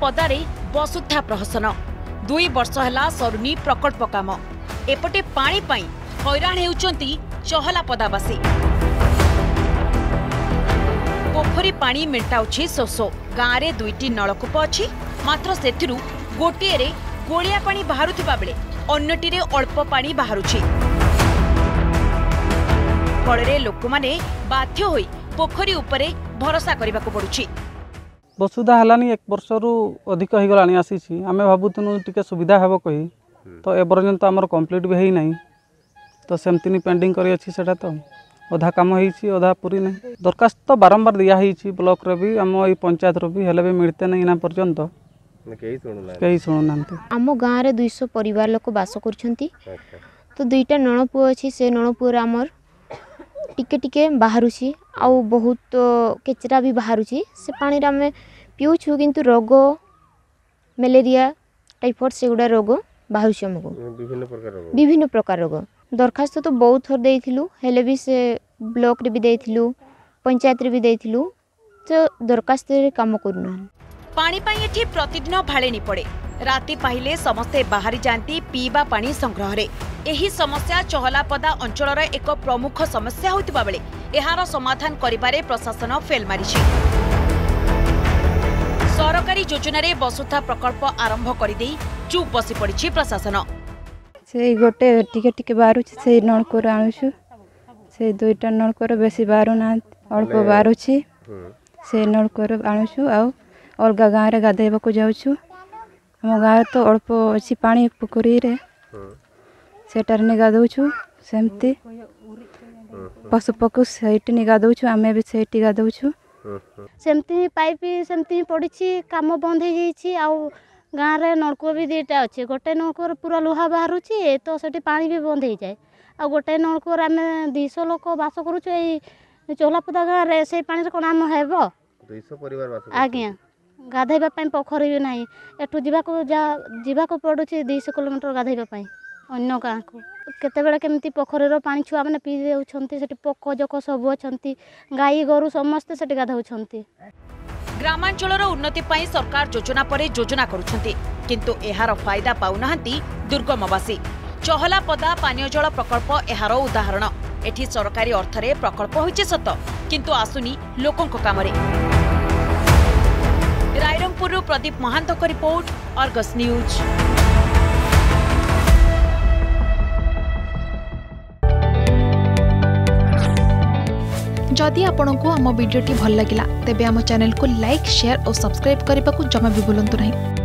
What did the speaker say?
पदारे बसुधा प्रहसन 2 वर्ष है सरुनी प्रकल्प काम एपटे पानी पाई हैरान हेउचंती चहला पदावासी पोखरी पानी मेटाउछि शोष गाँव में 2टी नलकूप अच्छी मात्र से गोटे गोलिया पानी बाहरुथिबा बेले अन्यटी अल्प पानी बाहरुछि फल लोक मैंने बाध्य होई पोखरी उपरे भरोसा करने को पड़ुछि। बसुधा हलानी 1 वर्ष रु अधिक हो गलानी आसी आमे भाबुतनु टिके सुविधा हेबो कही तो ए पर्यंत हमर कंप्लीट भी हेई नाही तो सेमतिनी पेंडिंग करी अछि सेटा तो अधा काम होईछि अधा पूरी नहीं दरखास्त तो बारंबार दिया होईछि ब्लॉक रे भी हम ई पंचायत रो भी हेले भी मिलते नहीं ना पर्यंत कई सुनु नांती आम गाँव रे 200 परिवार लोक बास करछंती तो 2टा नणपुआ अछि से नणपुर हमर टिके टिके बाहरुछि आउ बहुत केचरा भी बाहरुछि से पानी रे हमें पिउछु किंतु रोग मलेरिया टाइफाइड से गुडा रोग बाहरुछि हमको विभिन्न प्रकार रोग दरखास्त तो बहुत थर देइथिलु हेले भी से ब्लॉक रे भी देइथिलु पंचायत रे भी देइथिलु तो दरखास्त रे काम करूना पानी पाई एठी प्रतिदिन भाळेनी पड़े राति पाहिले समस्ते बाहरी जाती पीवा पानी संग्रह रे एही समस्या चहलापदा अंचल एक प्रमुख समस्या होतिबा बेले एहार समाधान करिबारे प्रशासन फेल मारिछि। सरकारी योजना रे बसुधा प्रकल्प आरंभ करि देई चुप बसी पड़िछि प्रशासन से गोटे टिके टिके बारुछि से नलकोर आनुछु से 2टा नलकोर बेसी बारु ना अल्प बारुछि से नलकोर आनुछु आ अलगा गाँव रे गाधेबा को जाउछु हम गाँव तो अल्प अच्छी पानी पोखरी रे सेटार ने गाधौछु सेमती पशु पक्षी सेठी ने गाधौछु आमे भी सेठी गाधौछु सेमती पाइप सेमती पड़ी काम बंद हो जाइए आ गाँव रे नलकूप भी 2टा अच्छे गोटे नलकूप पूरा लुहा बाहर तो सेठी पानी भी बंद हो जाए आ गोटे नलकूप आम 200 लोक बास करुचु चौलापदा गाँव रे से पानी कौन आम हेब 200 परिवार आज्ञा गाधेबा पोखरी भी ना एठू जावाक पड़ू 200 किलोमीटर गाधेबा अन्य गाँव को केतेबेले केमती पोखरीर पानी छुआ मैंने पी देउछंती सेठी पोक जोक सब अछंती गाई गोरु समस्ते सेठी गाधौछंती। ग्रामांचलर उन्नति पाई सरकार योजना पर योजना करुछंती किंतु एहार फायदा पाउनाहांती दुर्गमवासी चहलापदा पानीय जल प्रकल्प एहार उदाहरण एठी सरकारी अर्थरे प्रकल्प होइছে सत किंतु आसुनी लोकंक कामरे। रायरंगपुर प्रदीप महांतक रिपोर्ट अर्गस न्यूज। जदि आपंक आम भिडी भल लगा तेब आम चैनल को लाइक शेयर और सब्सक्राइब करने को जमा भी भूलु नहीं।